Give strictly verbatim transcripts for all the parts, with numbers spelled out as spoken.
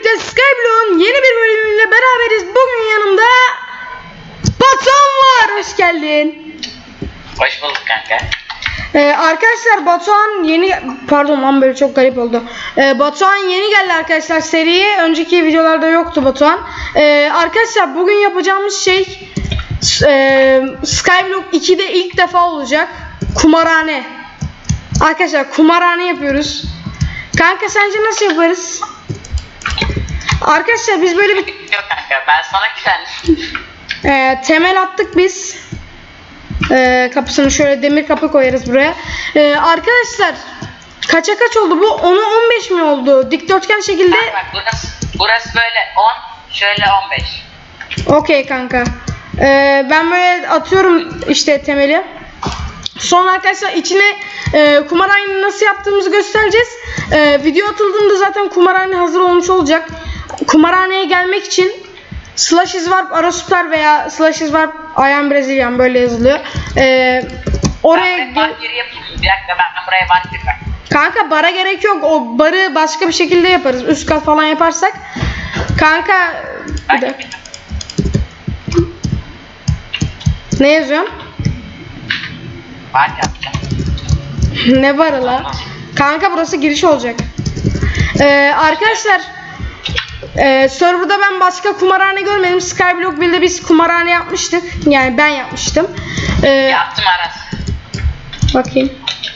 birlikte Skyblock'un yeni bir bölümüyle beraberiz. Bugün yanımda Batuhan var. Hoş geldin. Hoş bulduk kanka. Ee, arkadaşlar Batuhan yeni... Pardon lan, böyle çok garip oldu. Ee, Batuhan yeni geldi arkadaşlar seriye. Önceki videolarda yoktu Batuhan. Ee, arkadaşlar bugün yapacağımız şey e, Skyblock iki'de ilk defa olacak. Kumarhane. Arkadaşlar kumarhane yapıyoruz. Kanka sence nasıl yaparız? Arkadaşlar biz böyle bir... Yok kanka, ben sana güvendim. E, temel attık biz. E, kapısını şöyle demir kapı koyarız buraya. E, arkadaşlar kaça kaç oldu bu? on'a on beş mi oldu? Dikdörtgen şekilde. Bak, bak burası, burası böyle on, şöyle on beş. Okey kanka. E, ben böyle atıyorum işte temeli. Sonra arkadaşlar içine e, kumarhaneyi nasıl yaptığımızı göstereceğiz. E, video atıldığında zaten kumarhane hazır olmuş olacak. Kumarhaneye gelmek için slash izwarp arasuper veya slash izwarp I am Brazilian böyle yazılıyor. E, oraya ben bar yeri yapayım. Bir dakika, ben buraya bar yeri yapayım. Kanka bara gerek yok. O barı başka bir şekilde yaparız. Üst kat falan yaparsak. Kanka bir de... Ne yazıyorsun? Bar yapacağım. Ne barı la? Kanka burası giriş olacak. Ee, arkadaşlar e, serverda ben başka kumarhane görmedim. Skyblock birde biz kumarhane yapmıştık. Yani ben yapmıştım. Ee, Yaptım Aras. Bakayım.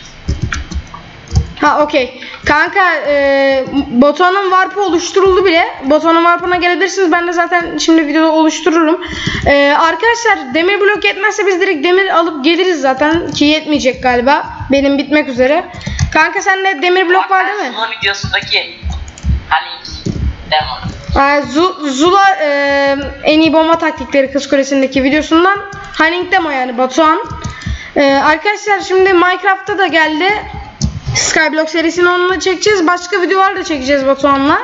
Ha okey. Kanka e, Batuhan'ın warp'ı oluşturuldu bile. Batuhan'ın warp'ına gelebilirsiniz. Ben de zaten şimdi videoda oluştururum. E, arkadaşlar demir blok yetmezse biz direkt demir alıp geliriz zaten. Ki yetmeyecek galiba. Benim bitmek üzere. Kanka sende demir blok var değil mi? Zula videosundaki hani demo. Aa, Zula e, en iyi bomba taktikleri Kız Kulesi'ndeki videosundan Hunning demo yani Batuhan. E, arkadaşlar şimdi Minecraft'ta da geldi. Skyblock serisini onunla çekeceğiz. Başka videolar da çekeceğiz Batuhan'la.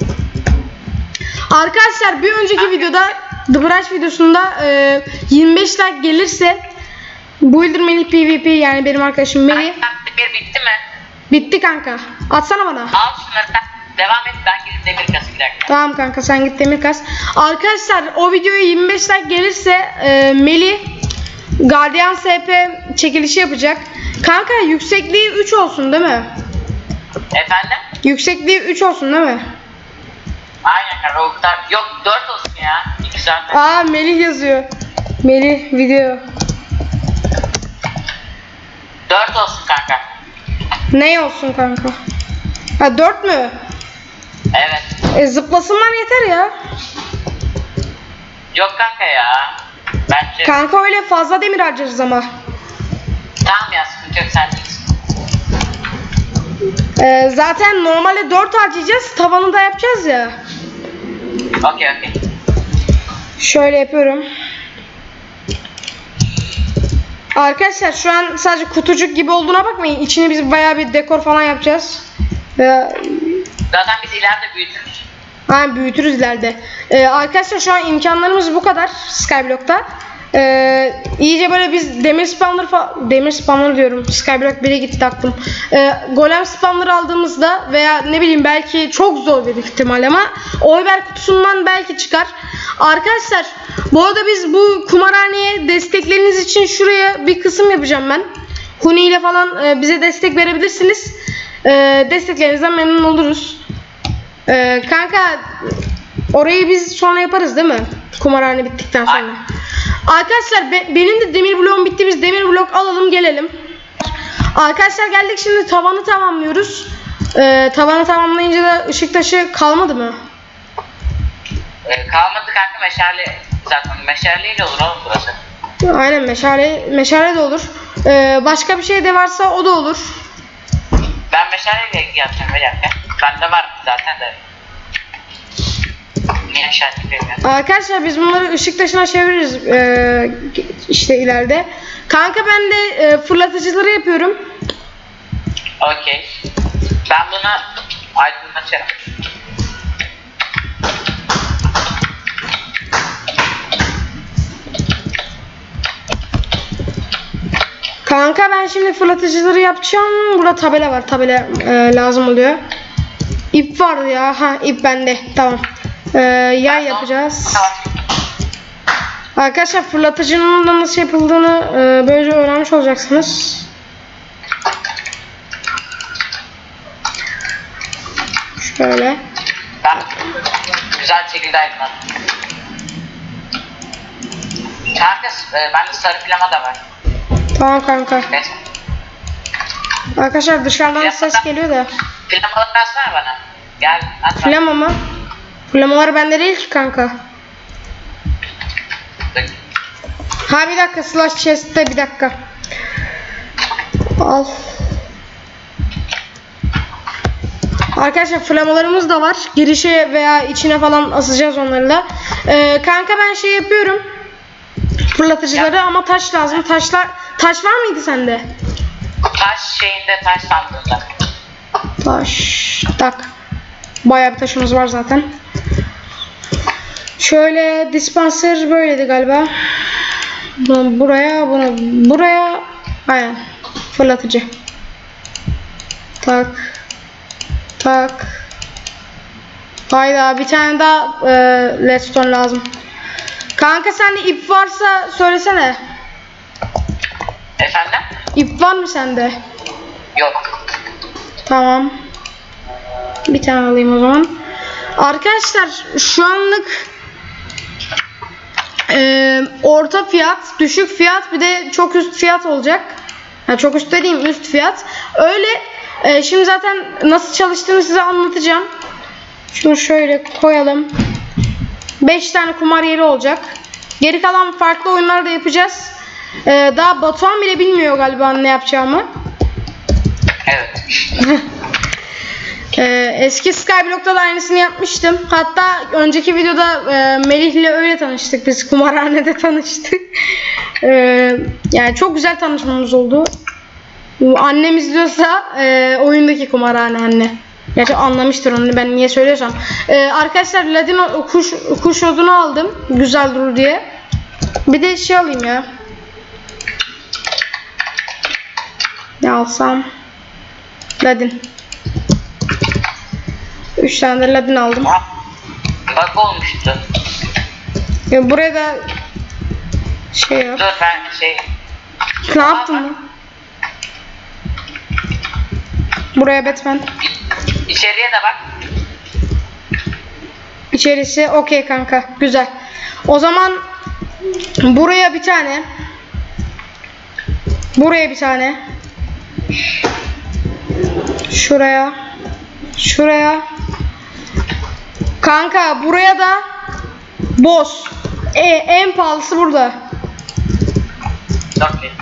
Arkadaşlar bir önceki videoda The Brush videosunda e, yirmi beş like gelirse Builder Melih PvP yani benim arkadaşım Melih. Bir bitti mi? Bitti kanka. Atsana bana. Al şunları, devam et, ben gidip demir kasayım bir dakika. Tamam kanka sen git demir kas. Arkadaşlar o videoya yirmi beş like gelirse e, Melih Guardian S P çekilişi yapacak. Kanka yüksekliği üç olsun değil mi? Efendim? Yüksekliği üç olsun değil mi? Aynen kanka, o kadar. Yok, dört olsun ya. iki saat. Aa Melih yazıyor. Melih video. dört olsun kanka. Ne olsun kanka? Ha dört mü? Evet. E, zıplasınlar yeter ya. Yok kanka ya. Bence... Kanka öyle fazla demir harcarız ama. Tamam ya, sıkıntı yok, sen değilsin. E, zaten normalde dört harcayacağız. Tavanı da yapacağız ya. Okey okey. Şöyle yapıyorum. Arkadaşlar şu an sadece kutucuk gibi olduğuna bakmayın. İçini biz bayağı bir dekor falan yapacağız. Veya... Zaten biz ileride büyütürüz. Aynen büyütürüz ileride. Ee, arkadaşlar şu an imkanlarımız bu kadar Skyblock'ta. Ee, iyice böyle biz demir spawner demir spawner diyorum. Skyblock bire gitti aklım. Ee, golem spawner aldığımızda veya ne bileyim belki çok zor bir ihtimal ama oyber kutusundan belki çıkar. Arkadaşlar bu arada biz bu kumarhaneye destekleriniz için şuraya bir kısım yapacağım ben. Huni ile falan e, bize destek verebilirsiniz. E, desteklerinizden memnun oluruz. E, kanka orayı biz sonra yaparız değil mi? Kumarhane bittikten sonra. Aynen. Arkadaşlar be, benim de demir bloğum bitti. Biz demir blok alalım gelelim. Arkadaşlar geldik, şimdi tavanı tamamlıyoruz. E, tavanı tamamlayınca da ışık taşı kalmadı mı? Ee, kalmadı kanka, meşale zaten. Meşaleyle olur oğlum burası. Aynen meşale, meşale de olur. Ee, başka bir şey de varsa o da olur. Ben meşaleyle yapacağım bir dakika. Bende var zaten de. Niye meşale yapıyorum? Arkadaşlar biz bunları ışık taşına çeviririz ee, işte ileride. Kanka ben de e, fırlatıcıları yapıyorum. Okey. Ben bunu aydınlatacağım. Kanka ben şimdi fırlatıcıları yapacağım. Burada tabela var. Tabela e, lazım oluyor. İp vardı ya. Ha ip bende. Tamam. Ee, yay yapacağız. Tamam. Arkadaşlar fırlatıcının da nasıl yapıldığını e, böylece öğrenmiş olacaksınız. Şöyle. Ben güzel bir şekilde aydınlattım. Herkes, e, bende sarı plama da var. Tamam kanka. Neyse. Arkadaşlar dışarıdan ses geliyor da. Plamaları versene bana. Gel at. Flama mı? Flamalar bende değil ki kanka. Ha bir dakika, slash chest'te bir dakika. Al. Arkadaşlar flamalarımız da var. Girişe veya içine falan asacağız onları da. Ee, kanka ben şey yapıyorum. Fırlatıcıları ya. Ama taş lazım. Taşlar taş var mıydı sende? Taş şeyinde, taş sandığında. Taş. Tak. Bayağı bir taşımız var zaten. Şöyle dispenser böyleydi galiba. Bunu buraya, bunu buraya. Aynen. Fırlatıcı. Tak. Tak. Hayda bir tane daha e, redstone lazım. Kanka sende ip varsa söylesene. Efendim? İp var mı sende? Yok. Tamam. Bir tane alayım o zaman. Arkadaşlar şu anlık e, orta fiyat, düşük fiyat bir de çok üst fiyat olacak. Yani çok üst dediğim üst fiyat. Öyle e, şimdi zaten nasıl çalıştığını size anlatacağım. Şunu şöyle koyalım. beş tane kumar yeri olacak. Geri kalan farklı oyunlar da yapacağız. E, daha Batuhan bile bilmiyor galiba ne yapacağımı. Evet. Ee, eski Skyblock'ta da aynısını yapmıştım. Hatta önceki videoda e, Melih'le öyle tanıştık. Biz kumarhanede tanıştık. ee, yani çok güzel tanışmamız oldu. Annem izliyorsa e, oyundaki kumarhane anne. Gerçi anlamıştır onu, ben niye söylüyorsam. Ee, arkadaşlar Ladino kuş, kuş odunu aldım. Güzel durur diye. Bir de şey alayım ya. Ne alsam? Ladin. üç tane de ladin aldım. Bak olmuştu. Ya buraya da şey yap. Dur ben şey. Ne yaptın lan? Buraya Batman. İçeriye de bak. İçerisi okey kanka. Güzel. O zaman buraya bir tane. Buraya bir tane. Şuraya. Şuraya. Kanka buraya da boss. E, en pahalısı burada. Okay.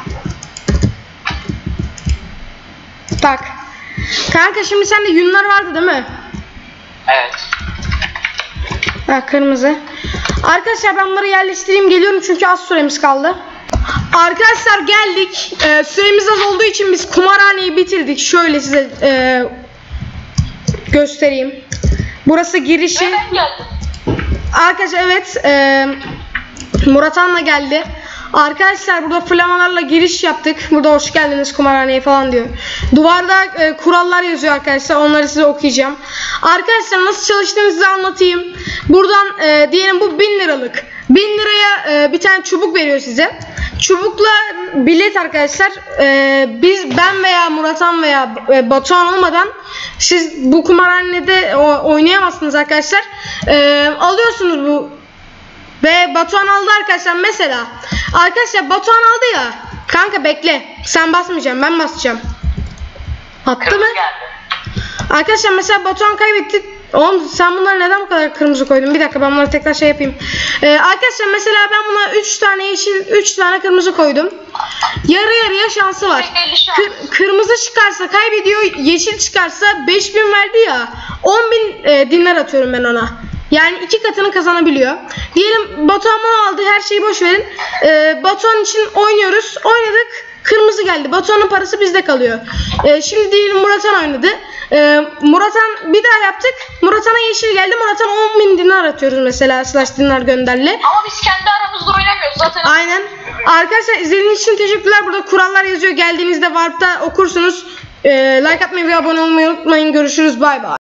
Tak. Kanka şimdi sende yünler vardı değil mi? Evet. Ha, kırmızı. Arkadaşlar ben bunları yerleştireyim, geliyorum çünkü az süremiz kaldı. Arkadaşlar geldik. Ee, süremiz az olduğu için biz kumarhaneyi bitirdik. Şöyle size e, göstereyim. Burası girişi. Arkadaşlar evet. E, Murat Han'la geldi. Arkadaşlar burada flamalarla giriş yaptık. Burada hoş geldiniz kumarhaneye falan diyor. Duvarda e, kurallar yazıyor arkadaşlar. Onları size okuyacağım. Arkadaşlar nasıl çalıştığını size anlatayım. Buradan e, diyelim bu bin liralık. bin liraya e, bir tane çubuk veriyor size. Çubukla bilet arkadaşlar. E, biz ben veya Murat Han veya e, Batuhan olmadan siz bu kumarhanede oynayamazsınız arkadaşlar. E, alıyorsunuz bu. Ve Batuhan aldı arkadaşlar mesela. Arkadaşlar Batuhan aldı ya. Kanka bekle. Sen basmayacaksın, ben basacağım. Attı Kırmızı mı? Geldi. Arkadaşlar mesela Batuhan kaybetti. Oğlum sen bunları neden bu kadar kırmızı koydun? Bir dakika ben bunları tekrar şey yapayım. Ee, arkadaşlar mesela ben buna üç tane yeşil, üç tane kırmızı koydum. Yarı yarıya şansı var. Kır, kırmızı çıkarsa kaybediyor. Yeşil çıkarsa beş bin verdi ya. on bin e, dinar atıyorum ben ona. Yani iki katını kazanabiliyor. Diyelim Batuhan bunu aldı. Her şeyi boş verin. Ee, Batuhan için oynuyoruz. Oynadık. Kırmızı geldi. Batuhan'ın parası bizde kalıyor. Ee, şimdi diyelim Murathan oynadı. Ee, Murathan bir daha yaptık. Murathan'a yeşil geldi. Murathan on bin dinar atıyoruz mesela. Slash dinar gönderle. Ama biz kendi aramızda oynamıyoruz zaten. Aynen. Arkadaşlar izlediğiniz için teşekkürler. Burada kurallar yazıyor. Geldiğinizde Warp'ta okursunuz. Ee, like atmayı ve abone olmayı unutmayın. Görüşürüz. Bay bay.